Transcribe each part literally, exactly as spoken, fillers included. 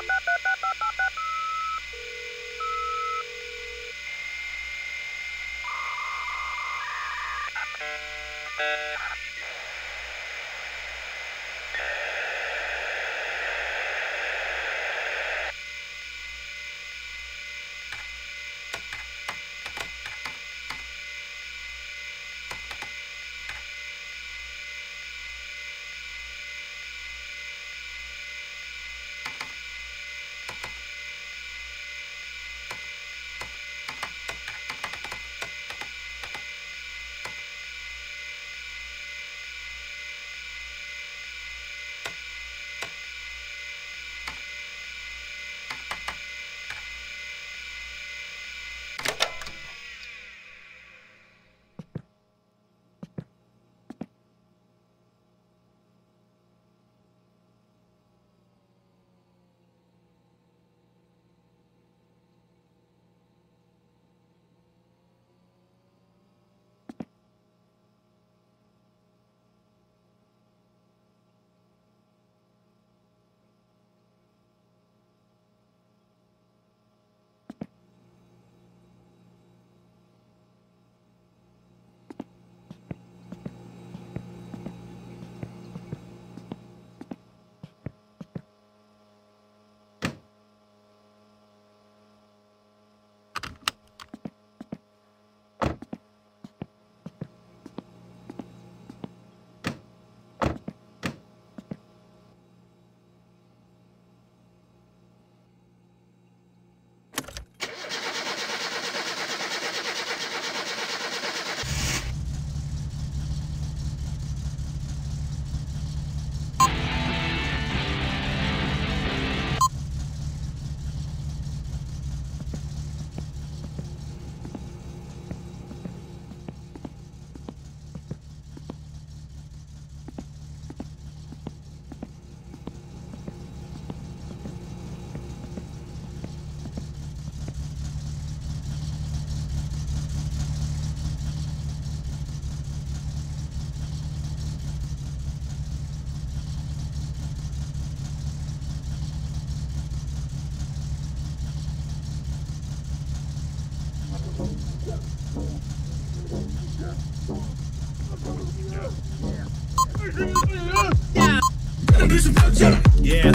Yeah.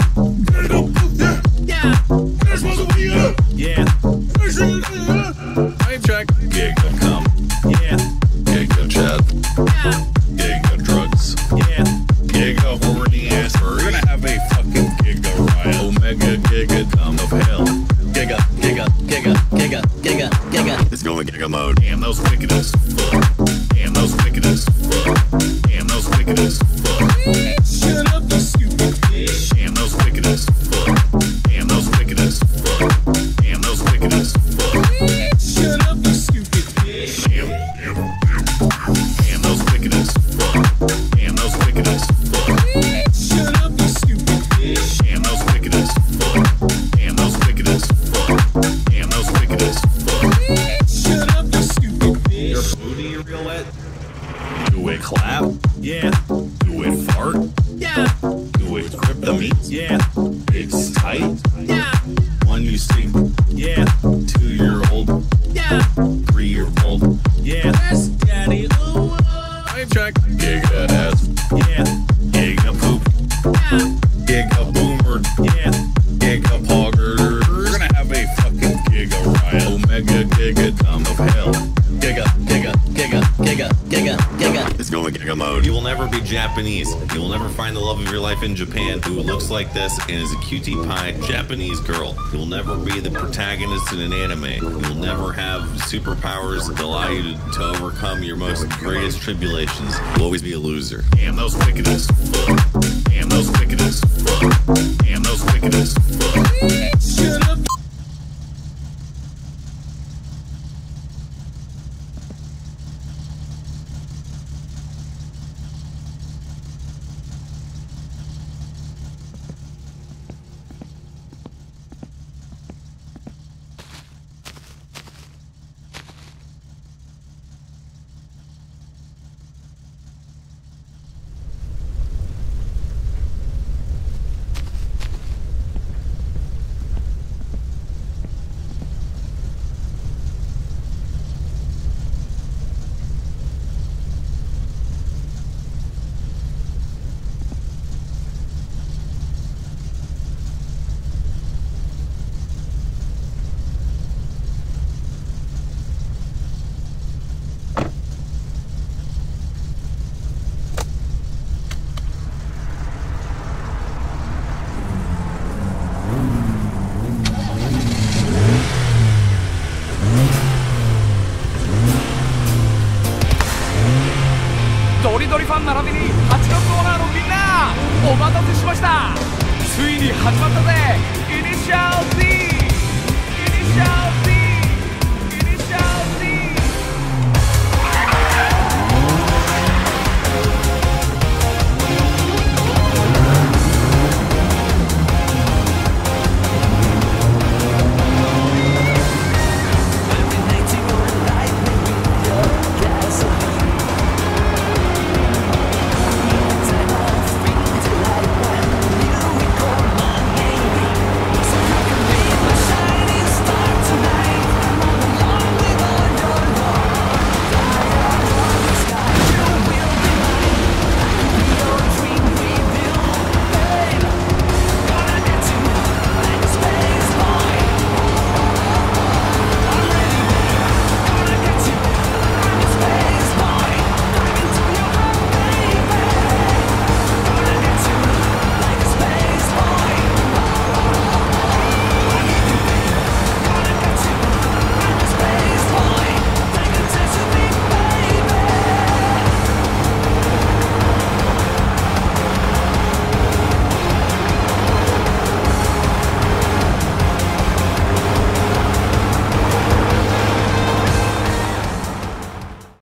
Yeah. Yeah. Wave track. Giga come. Yeah. Giga chat. Yeah. Giga drugs. Yeah. Giga horny ass. We're gonna have a fucking giga riot. Omega giga dumb of hell. Giga, giga, giga, giga, giga, giga. It's going giga mode. Damn those wicked as fuck. Damn those wicked as fuck. Damn those wicked as fuck. Shut up, you stupid bitch. Damn those wicked as fuck. Damn those wicked as fuck. Damn those wicked as fuck. Shut up, you stupid bitch. Damn, damn, damn. Damn those wicked as fuck. Damn those wicked as fuck. Shut up, you stupid bitch. Damn those wicked as fuck. Damn those wicked as fuck. Damn those wicked as fuck. Shut up, you stupid bitch. Your booty real wet? Do it clap? Yeah. Do it fart? Yeah. Do it grip the meat? Yeah. It's tight? Yeah. One you sleep? Yeah. Two year old? Yeah. Three year old? Yeah. That's daddy. Ooh. Wave check. Giga ass? Yeah. Giga poop? Yeah. Giga boomer? Yeah. Giga pogger? We're gonna have a fucking giga riot. Omega giga dumb of hell. Giga, giga, giga, giga, giga, giga. It's going giga mode. You will never be Japanese. You will never find the love of your life in Japan who looks like this and is a cutie pie Japanese girl. You will never be the protagonist in an anime. You will never have superpowers that allow you to, to overcome your most greatest tribulations. You'll always be a loser. Damn those wicked as fuck. Damn those wicked as fuck. Damn those wicked as fuck. Shut up. 始まったぜイニシャル D